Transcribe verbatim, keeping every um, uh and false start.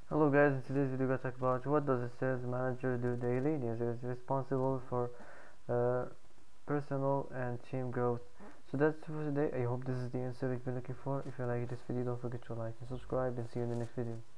Hello guys, in today's video we're going to talk about what does a sales manager do daily. He is responsible for uh, personal and team growth. So that's it for today. I hope this is the answer you've been looking for. If you like this video, don't forget to like and subscribe, and see you in the next video.